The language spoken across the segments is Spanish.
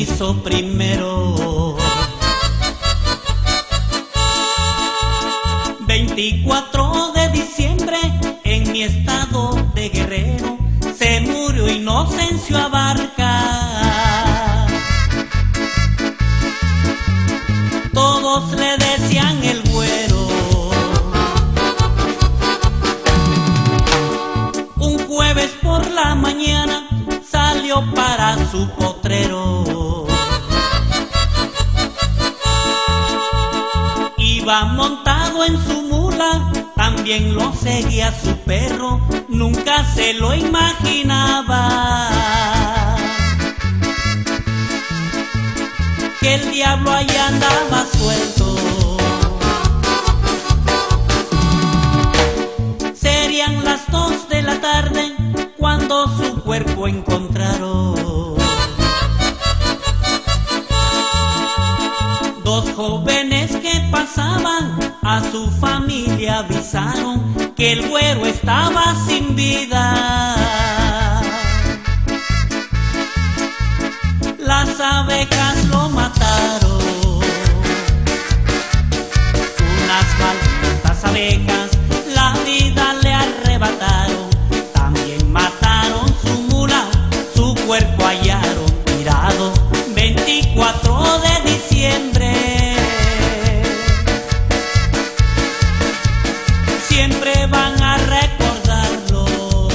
hizo primero. 24 de diciembre en mi estado de Guerrero se murió Inocencio Abarca. Todos le decían el güero. Un jueves por la mañana salió para su potrero. Iba montado en su mula, también lo seguía su perro, nunca se lo imaginaba que el diablo allá andaba suelto. Serían las 2 de la tarde cuando su cuerpo encontraron. Dos jóvenes que pasaban a su familia avisaron que el güero estaba sin vida. Las abejas lo mataron. Unas malditas abejas la vida le arrebataron. También mataron su mula, su cuerpo hallaron tirado. 24 de diciembre. Siempre van a recordarlo.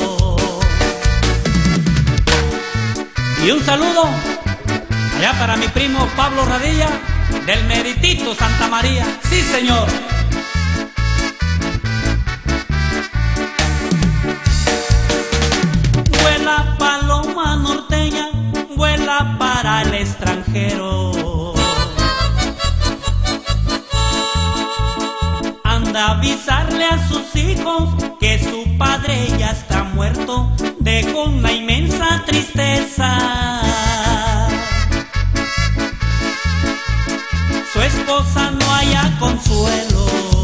Y un saludo allá para mi primo Pablo Radilla del meritito Santa María. Sí, señor. Vuela paloma norteña, vuela para el extranjero. Anda a avisarle a sus hijos que su padre ya está muerto. Dejó una inmensa tristeza. Su esposa no halla consuelo.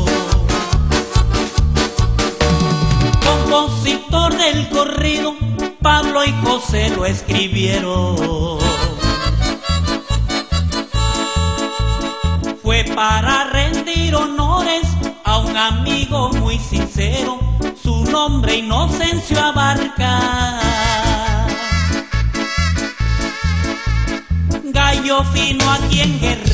Compositor del corrido, Pablo y José lo escribieron. Fue para rendir honores a un amigo muy sincero, su nombre Inocencio Abarca. Gallo fino aquí en Guerrero.